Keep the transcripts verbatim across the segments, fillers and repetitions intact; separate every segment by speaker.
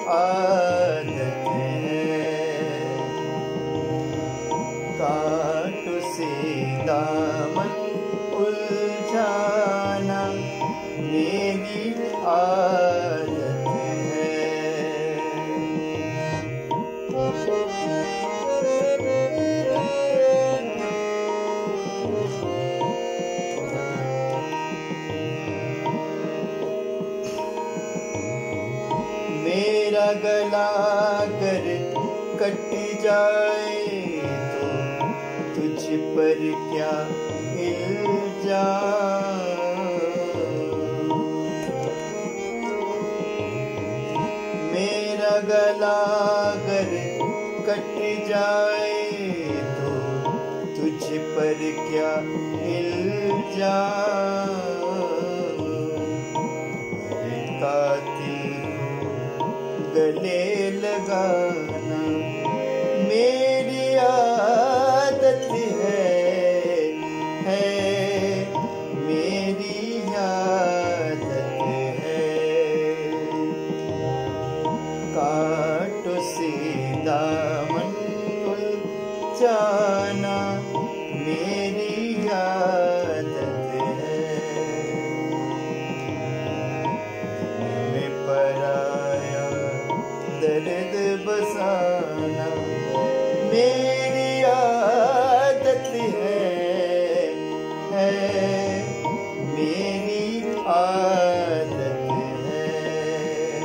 Speaker 1: आदत है। कांटों से दामन उलझाना मेरी आदत है। मेरा गला अगर कट जाए तो तुझ पर क्या इल्जाम। मेरा गला अगर कट जाए तो तुझ पर क्या इल्जाम। गले लगाना मेरी आदत है, है मेरी आदत है। कांटों से दामन उलझाना मेरी आदत है। मैं पराया दर्द बसाना मेरी आदत है, है मेरी आदत है।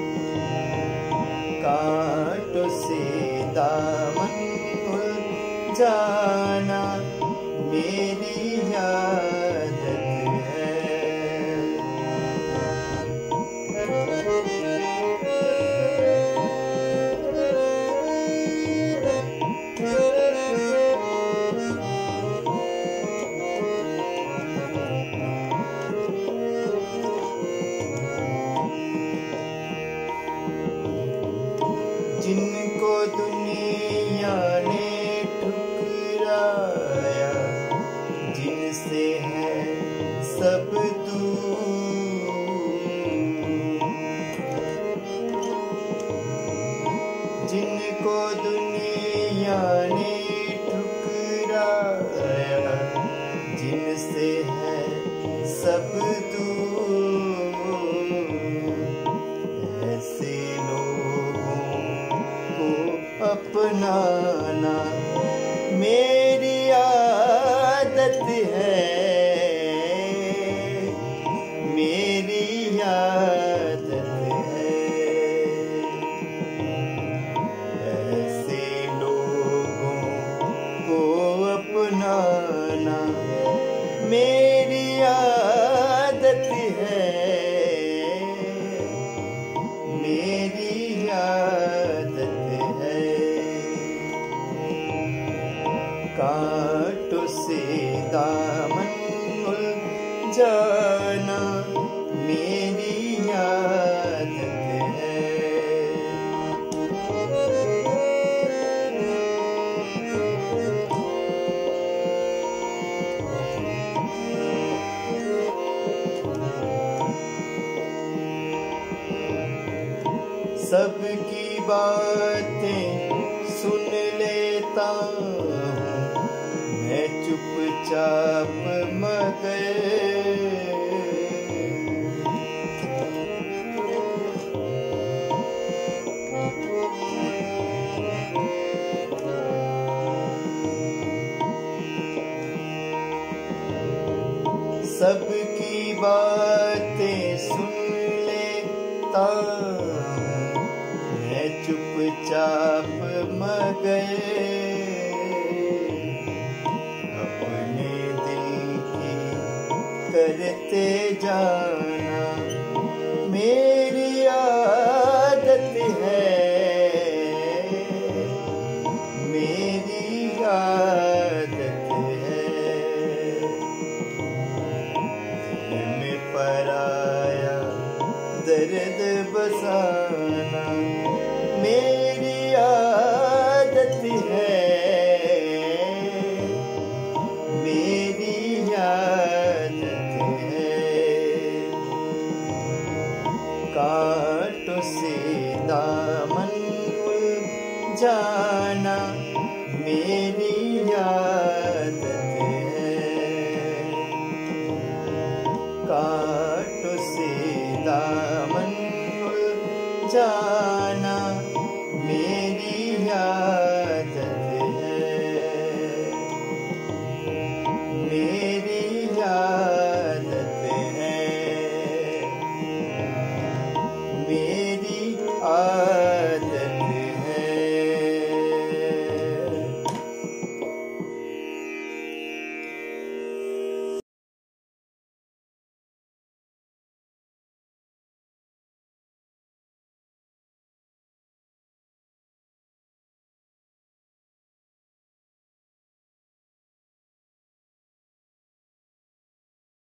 Speaker 1: कांटों से दामन उलझाना मेरी आदत है। जिनको दुनिया ने ठुकराया, जिनसे है सब दूर, जिनको दुनिया ने ठुकराया, जिनसे है सब दूर, ऐसे अपनाना मेरी आदत है, मेरी आदत है। ऐसे लोगों को अपनाना मेरी आदत है, मेरी आदत है। कांटों से दामन उलझाना मेरी आदत है। सबकी बातें सुन लेता मैं चुपचाप मगर, सबकी बातें सुन लेता मैं चुपचाप मगर, अपने दिल की करते जाना मेरी आदत है, मेरी आदत है। दिल में पराया दर्द बसाना मेरी आदत है, मेरी आदत है। जाना मेरी याद